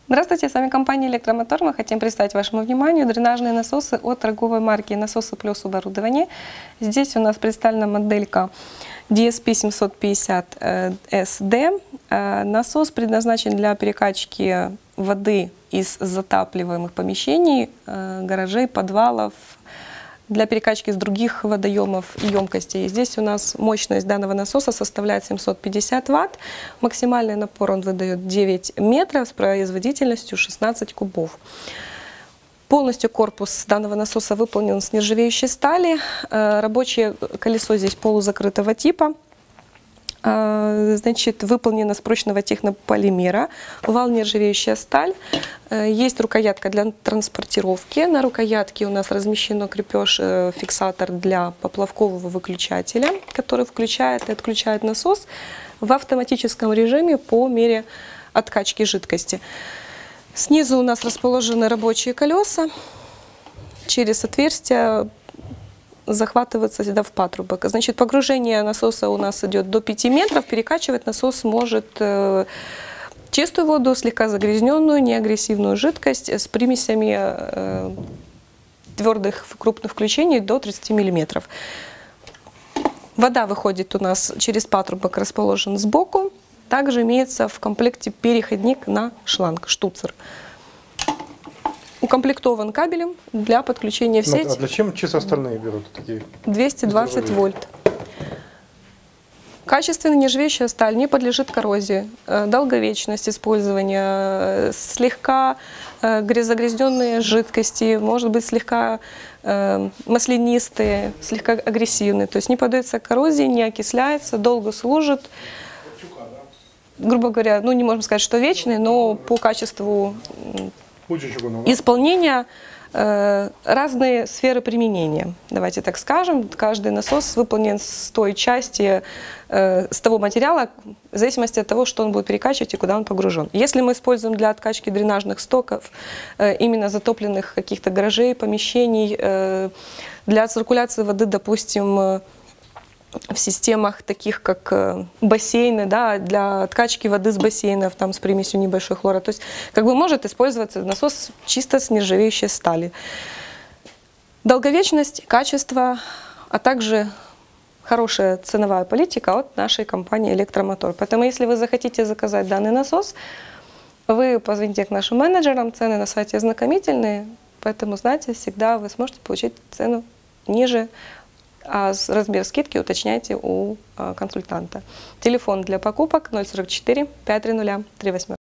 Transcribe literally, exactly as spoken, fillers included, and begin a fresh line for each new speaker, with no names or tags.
Здравствуйте, с вами компания «Электромотор». Мы хотим представить вашему вниманию дренажные насосы от торговой марки «Насосы плюс оборудование». Здесь у нас представлена моделька ди эс пи семьсот пятьдесят эс ди. Насос предназначен для перекачки воды из затапливаемых помещений, гаражей, подвалов, для перекачки из других водоемов и емкостей. Здесь у нас мощность данного насоса составляет семьсот пятьдесят ватт. Максимальный напор он выдает девять метров с производительностью шестнадцать кубов. Полностью корпус данного насоса выполнен из нержавеющей стали. Рабочее колесо здесь полузакрытого типа. Значит, выполнена из прочного технополимера, вал нержавеющая сталь. Есть рукоятка для транспортировки. На рукоятке у нас размещен крепеж, фиксатор для поплавкового выключателя, который включает и отключает насос в автоматическом режиме по мере откачки жидкости. Снизу у нас расположены рабочие колеса. Через отверстия захватываться сюда в патрубок. Значит, погружение насоса у нас идет до пяти метров. Перекачивать насос может э, чистую воду, слегка загрязненную, неагрессивную жидкость с примесями э, твердых крупных включений до тридцати миллиметров. Вода выходит у нас через патрубок, расположен сбоку. Также имеется в комплекте переходник на шланг, штуцер. Укомплектован кабелем для подключения в сеть.
А зачем чисто остальные берут такие?
двести двадцать вольт. Качественная нержавеющая сталь не подлежит коррозии. Долговечность использования, слегка загрязненные жидкости, может быть слегка маслянистые, слегка агрессивные. То есть не поддается коррозии, не окисляется, долго служит. Грубо говоря, ну не можем сказать, что вечный, но по качеству исполнения э, разные сферы применения, давайте так скажем. Каждый насос выполнен с той части, э, с того материала, в зависимости от того, что он будет перекачивать и куда он погружен. Если мы используем для откачки дренажных стоков, э, именно затопленных каких-то гаражей, помещений, э, для циркуляции воды, допустим, в системах таких как бассейны, да, для откачки воды с бассейнов там, с примесью небольшой хлора. То есть как бы может использоваться насос чисто с нержавеющей стали. Долговечность, качество, а также хорошая ценовая политика от нашей компании «Электромотор». Поэтому если вы захотите заказать данный насос, вы позвоните к нашим менеджерам, цены на сайте ознакомительные, поэтому, знаете, всегда вы сможете получить цену ниже, а размер скидки уточняйте у консультанта. Телефон для покупок ноль сорок четыре пятьсот тридцать три восемь.